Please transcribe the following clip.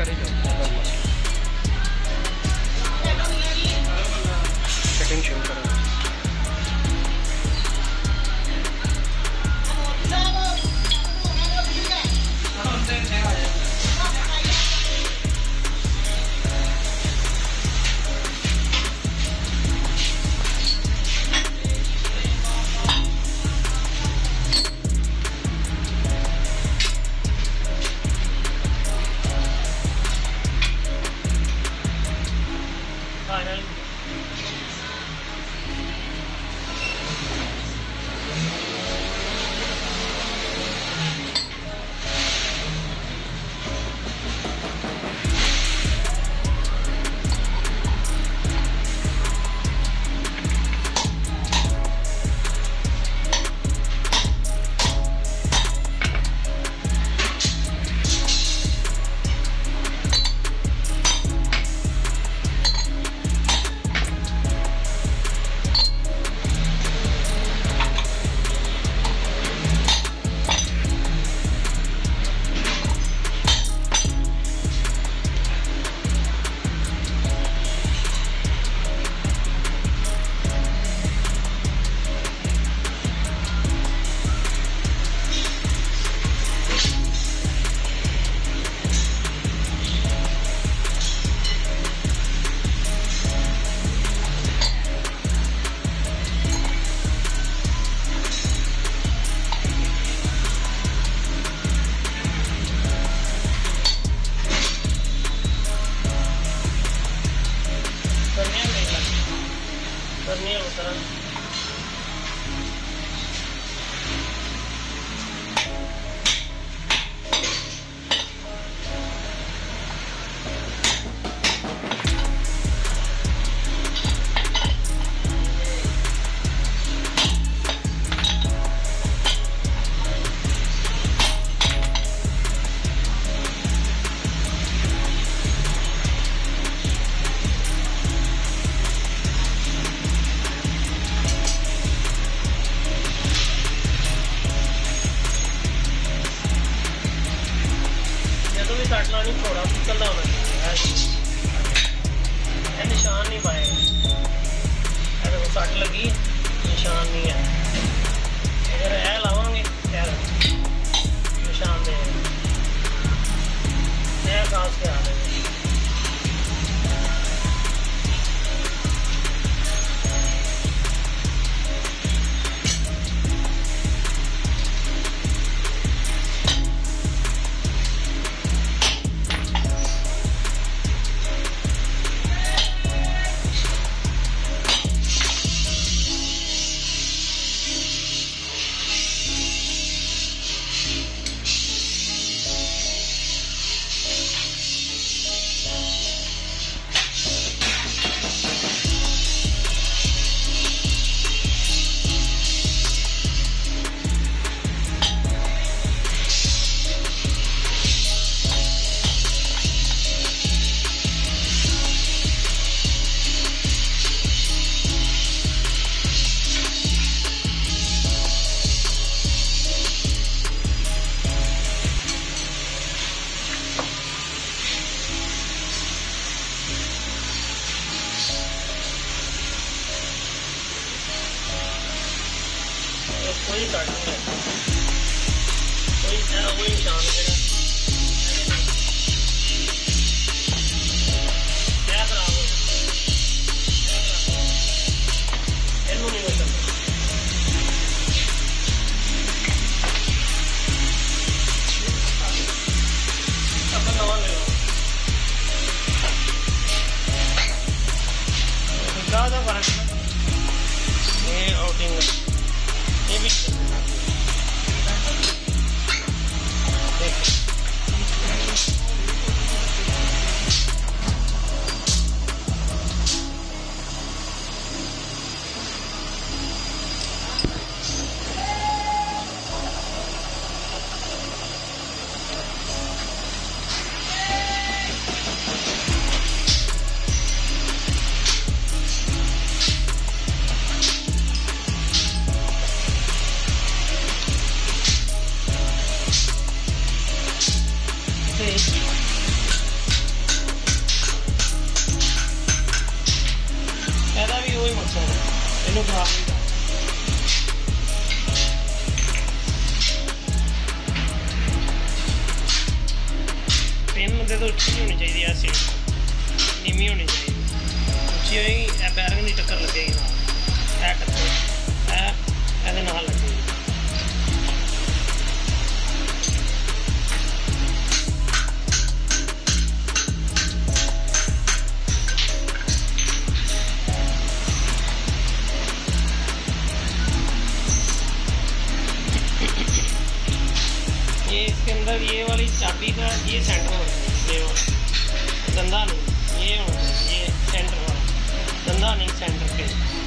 करी जाओ, सेटिंग शुरू करो। काटना नहीं, थोड़ा निकलना होना चाहिए। निशान नहीं पाए, अगर वो सट लगी निशान नहीं है। अगर ऐ लावांगे यार निशान दे खास के आ रहे हैं। कोई काट नहीं है, कोई निशान मेरा क्या खराब हो इनू नहीं हो सकता। अपन नवा ले लो, ज़्यादा फर्क है। ये आउटिंग ये भी देख ਇਹਦੇ ਤੋਂ ਉੱਚੀ ਹੋਣੀ ਚਾਹੀਦੀ ਹੈ, ਸੀਟ ਨੀਵੀਂ ਹੋਣੀ ਚਾਹੀਦੀ, ਉੱਚੀ ਹੋਏਗੀ ਇਹ ਬੈਰਿੰਗ ਦੀ ਟੱਕਰ ਲੱਗੇਗੀ ਨਾਲ, ਇਹ ਟੱਕਰ ਇਹਦੇ ਨਾਲ ਲੱਗੇਗੀ। ये इसके अंदर ये वाली चाबी का ये सेंटर होना चाहिए, ये वाला धंधा नहीं, ये होना चाहिए, ये सेंटर वाला धंधा नहीं, सेंटर पे